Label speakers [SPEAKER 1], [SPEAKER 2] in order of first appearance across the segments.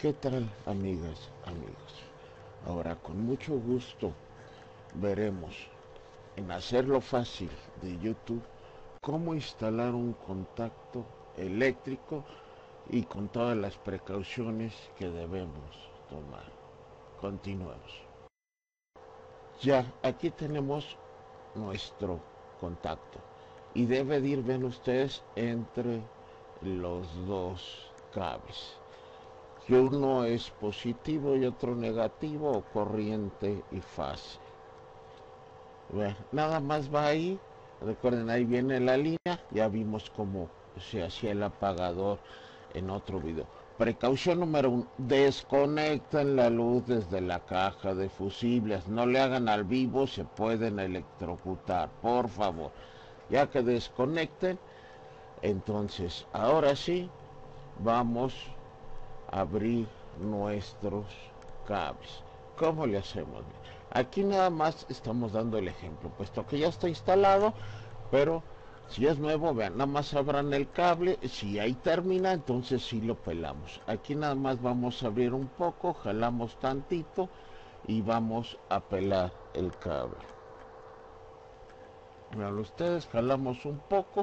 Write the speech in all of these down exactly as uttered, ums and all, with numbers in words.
[SPEAKER 1] ¿Qué tal, amigas, amigos? Ahora, con mucho gusto, veremos en Hacerlo Fácil de YouTube cómo instalar un contacto eléctrico y con todas las precauciones que debemos tomar. Continuemos. Ya, aquí tenemos nuestro contacto y debe de ir, ven ustedes, entre los dos cables. Que uno es positivo y otro negativo, o corriente y fase. Bueno, nada más va ahí. Recuerden, ahí viene la línea. Ya vimos cómo se hacía el apagador en otro video. Precaución número uno: desconecten la luz desde la caja de fusibles. No le hagan al vivo, se pueden electrocutar, por favor. Ya que desconecten, entonces ahora sí vamos a abrir nuestros cables. ¿Cómo le hacemos? Aquí nada más estamos dando el ejemplo, puesto que ya está instalado, pero si es nuevo, vean, nada más abran el cable. Si ahí termina, entonces sí lo pelamos. Aquí nada más vamos a abrir un poco, jalamos tantito y vamos a pelar el cable. Vean ustedes, jalamos un poco.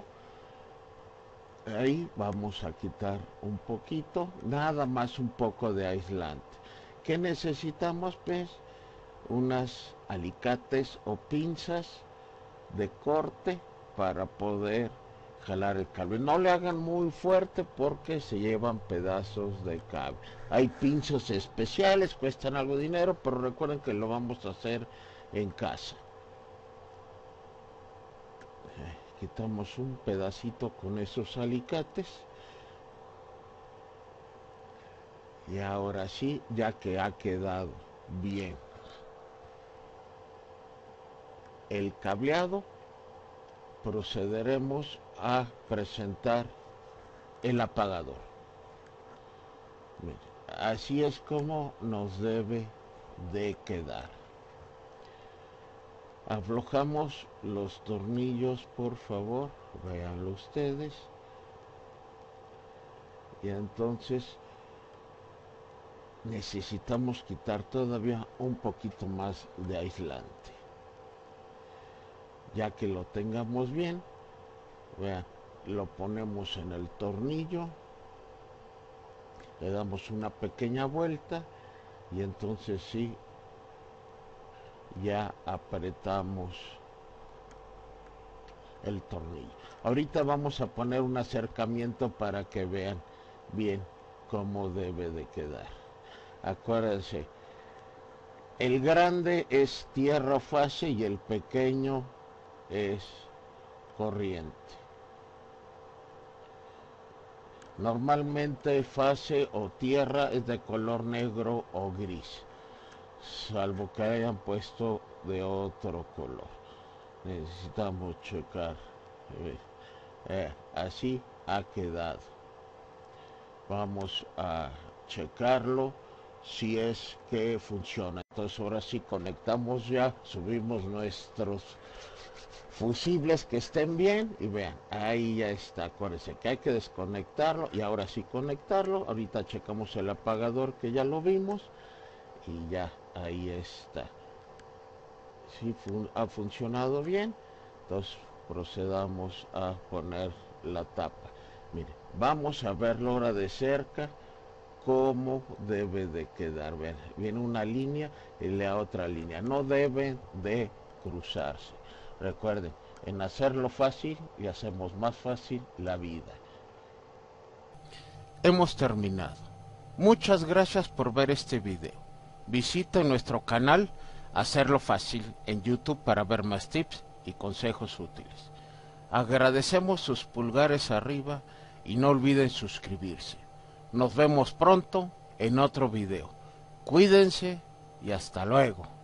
[SPEAKER 1] Ahí vamos a quitar un poquito, nada más un poco de aislante. ¿Qué necesitamos? Pues unas alicates o pinzas de corte para poder jalar el cable. No le hagan muy fuerte porque se llevan pedazos de cable. Hay pinzas especiales, cuestan algo de dinero, pero recuerden que lo vamos a hacer en casa. Quitamos un pedacito con esos alicates. Y ahora sí, ya que ha quedado bien el cableado, procederemos a presentar el apagador. Miren, así es como nos debe de quedar. Aflojamos los tornillos, por favor, véanlo ustedes. Y entonces necesitamos quitar todavía un poquito más de aislante. Ya que lo tengamos bien, vean, lo ponemos en el tornillo, le damos una pequeña vuelta y entonces sí, ya apretamos el tornillo. Ahorita vamos a poner un acercamiento para que vean bien cómo debe de quedar. Acuérdense, el grande es tierra o fase y el pequeño es corriente. Normalmente fase o tierra es de color negro o gris, salvo que hayan puesto de otro color. Necesitamos checar. Eh, así ha quedado. Vamos a checarlo si es que funciona. Entonces ahora sí conectamos ya, subimos nuestros fusibles que estén bien y vean, ahí ya está. Acuérdense que hay que desconectarlo y ahora sí conectarlo. Ahorita checamos el apagador que ya lo vimos y ya ahí está. Si fun ha funcionado bien, entonces procedamos a poner la tapa. Mire, vamos a verlo ahora de cerca cómo debe de quedar. Vean, viene una línea y la otra línea, no deben de cruzarse. Recuerden, en hacerlo fácil y hacemos más fácil la vida. Hemos terminado. Muchas gracias por ver este video. Visita nuestro canal Hacerlo Fácil en YouTube para ver más tips y consejos útiles. Agradecemos sus pulgares arriba y no olviden suscribirse. Nos vemos pronto en otro video. Cuídense y hasta luego.